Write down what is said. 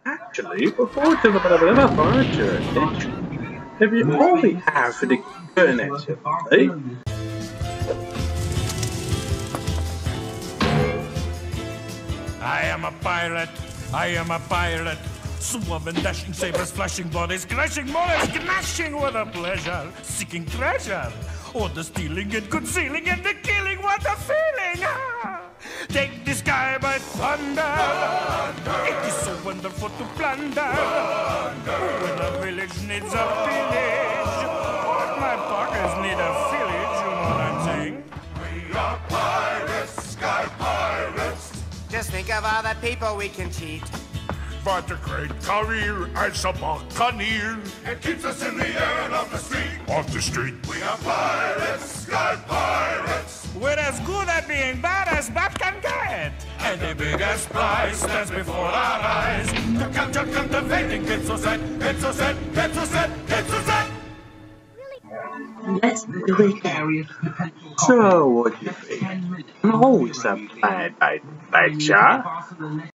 Actually, before to the blah brought your attention, if you only have the goodness of me. I am a pirate. I am a pirate. Swarming, dashing, sabers, flashing bodies, crashing mollies, gnashing with a pleasure, seeking treasure. Or the stealing and concealing and the killing, what a feeling! Ah! Take the sky by thunder. It is so wonderful to plunder. When a village needs a village, or my pockets need a village, you know what I'm saying? We are pirates, sky pirates. Just think of all the people we can cheat. But a great career as a buccaneer. It keeps us in the air and off the street. Off the street. We are pirates, sky pirates. We're as good at being bad as bad can get. And the biggest prize stands before our eyes. To capture cultivating, get so set, get so set, get so set, get so set. Let's do it again. So, what do you think? I'm always a bad adventure.